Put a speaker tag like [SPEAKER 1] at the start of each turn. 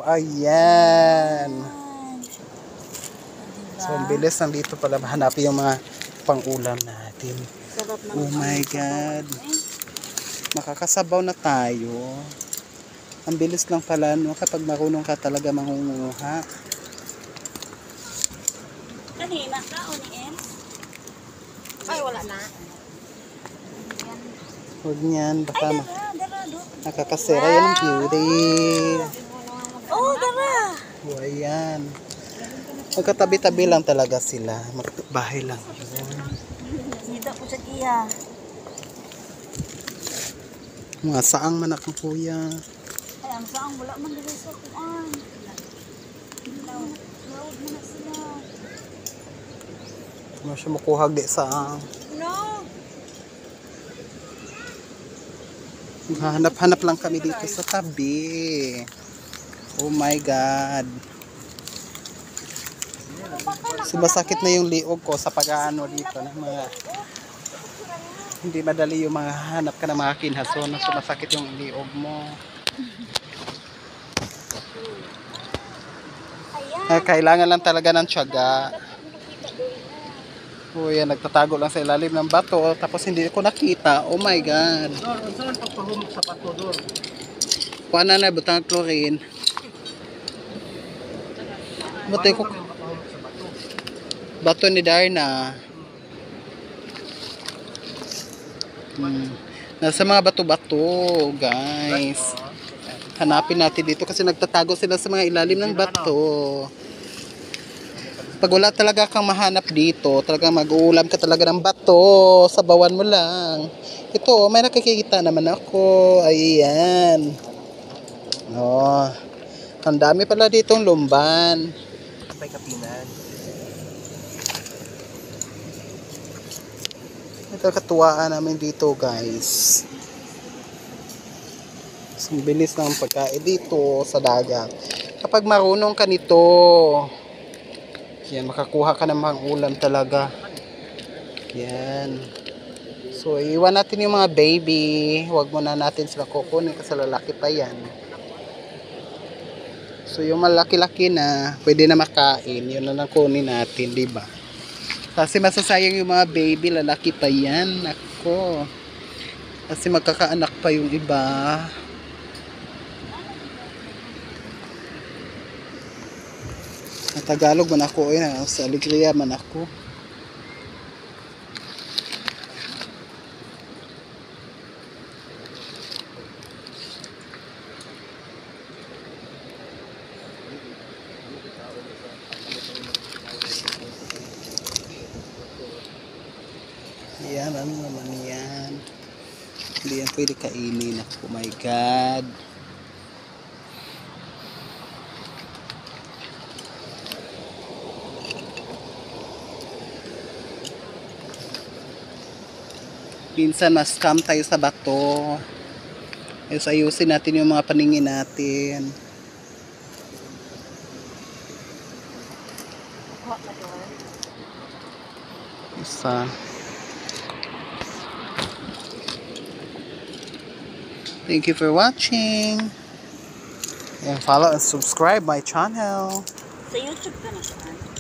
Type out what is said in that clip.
[SPEAKER 1] ayan.
[SPEAKER 2] Diba?
[SPEAKER 1] So, ang bilis nandito pala hanapin yung mga pang-ulam natin.
[SPEAKER 2] Sarap na
[SPEAKER 1] Oh my God. Makakasabaw na tayo. Ang bilis lang pala, no? Kapag marunong ka talaga mangunguha.
[SPEAKER 2] Kanina ka, o ni Em? Ay, wala na.
[SPEAKER 1] Huwag niyan, baka
[SPEAKER 2] Dara,
[SPEAKER 1] nakakasira yan ang beauty.
[SPEAKER 2] oh, dara.
[SPEAKER 1] Oh, ayan. Magkatabi-tabi lang talaga sila. Bahay lang yun.
[SPEAKER 2] Sida ko sa kiya.
[SPEAKER 1] Mga saang manak ng kuya.
[SPEAKER 2] Ay, ang saang wala man dito sa kuan. Loud mo na sila.
[SPEAKER 1] Ano siya makuhag di saang.
[SPEAKER 2] No.
[SPEAKER 1] Hanap-hanap lang kami dito sa tabi. Oh my God. Sumasakit na yung liog ko sa pag-aano dito ng mga hindi madali yung mga hanap ka ng mga kinhason na sumasakit yung liog mo. Kailangan lang talaga ng tiyaga. Oh, yan, nagtatago lang sa ilalim ng bato tapos hindi ko nakita. Oh my God.
[SPEAKER 3] Saan pagpahumok sa bato doon?
[SPEAKER 1] Kuha na butang chlorine. Buti ko bato ni Darna. Nasa mga bato-bato, guys. Hanapin natin dito kasi nagtatago sila sa mga ilalim ng bato. Pag wala talaga kang mahanap dito, talagang mag-uulam ka talaga ng bato, sabawan mo lang. Ito, may nakikita naman ako. Ayan. Oh. Ang dami pala ditong lumban.
[SPEAKER 3] May kapinan.
[SPEAKER 1] Ito katuwaan namin dito, guys. Ang bilis ng pagkain dito sa dagat. Kapag marunong ka nito, yan, makakuha ka ng mga ulam talaga. Yan. So, iwan natin yung mga baby. Huwag muna natin sila kukunin kasi lalaki pa yan. So, yung malaki-laki na, pwede na makain. Yun na lang kunin natin, diba? Kasi masasayang yung mga baby, lalaki pa yan. Ako. Kasi magkakaanak pa yung iba. Sa Tagalog man ako, sa Alegria man ako. Yan, ano naman yan? Hindi yan pwede kainin. Oh my God. Minsan mas-scam tayo sa bato. Ayusin natin yung mga paningin natin. Isa. Thank you for watching. And follow and subscribe my channel.
[SPEAKER 2] Sa YouTube ka na.